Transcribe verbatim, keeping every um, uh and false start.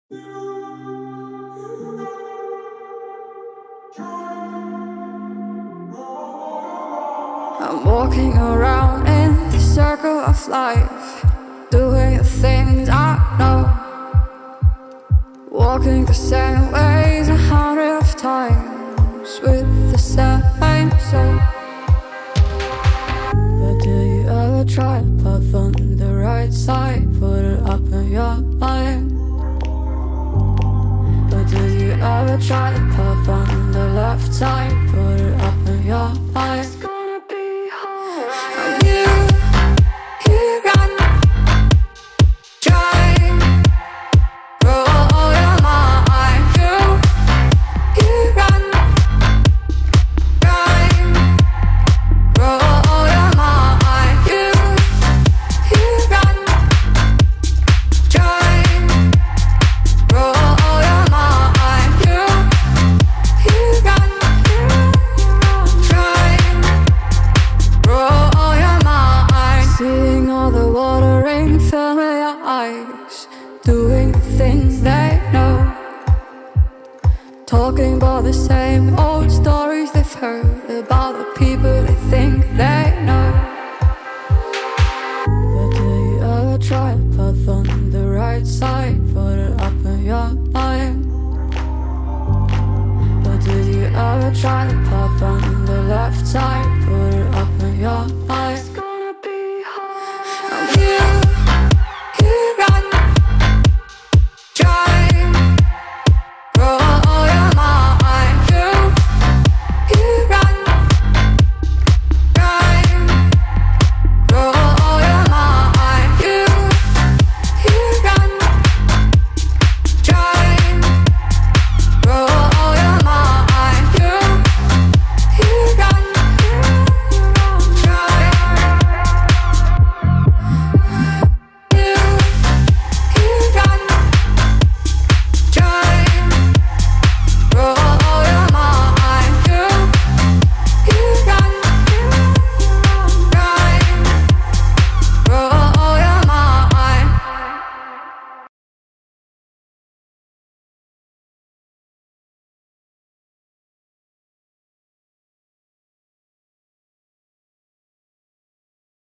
I'm walking around in the circle of life, doing the things I know, walking the same ways a hundred of times with the same soul. But do you ever try to path on the right side, put it up in your mind? But do you ever try to path on the left side, put it up in your mind? Doing the things they know, talking about the same old stories they've heard about the people they think they know. But do you ever try to path on the right side, put it up in your mind? But do you ever try to path on the left side,